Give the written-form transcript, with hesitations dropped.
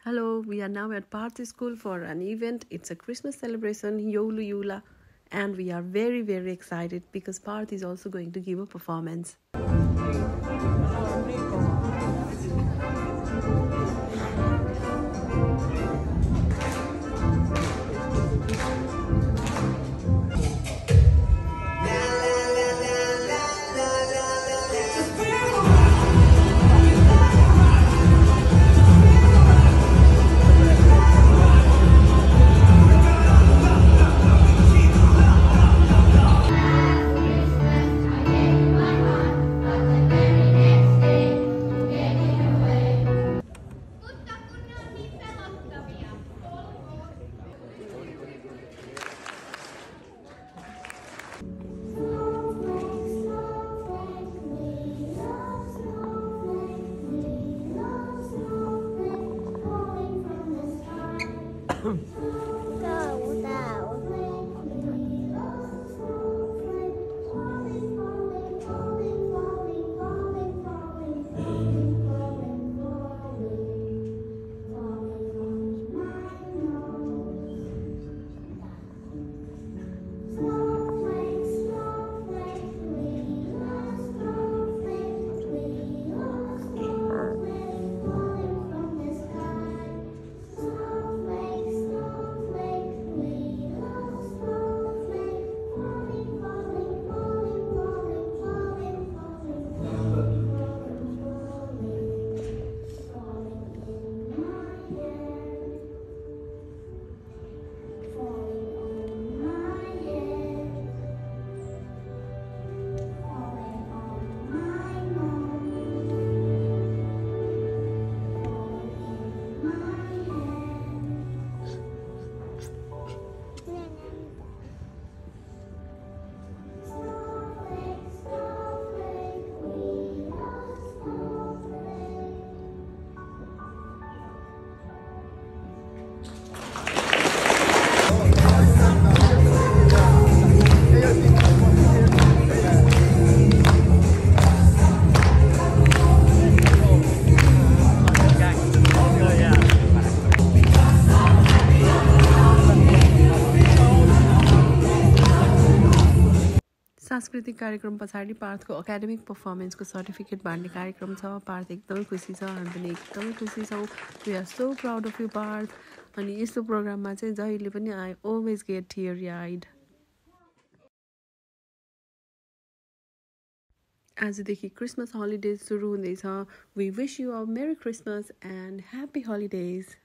Hello, we are now at Paarth'S school for an event. It's a Christmas celebration, Joulujuhla, and we are very excited because Paarth is also going to give a performance. सांस्कृतिक कार्यक्रम पछाडि पार्थको academic पर्फर्मेन्सको certificate बाँड्ने कार्यक्रम छ। पार्थ एकदमै खुसी छ, हामी पनि एकदमै खुसी छौँ। We are so proud of you Parth. अनि यस्तो प्रोग्राममा चाहिँ जहिले पनि I always get teary eyed. आजदेखि क्रिसमस हलिडेज सुरु हुँदैछ। वी विश यु अ मेरी क्रिसमस एन्ड ह्याप्पी हलिडेज।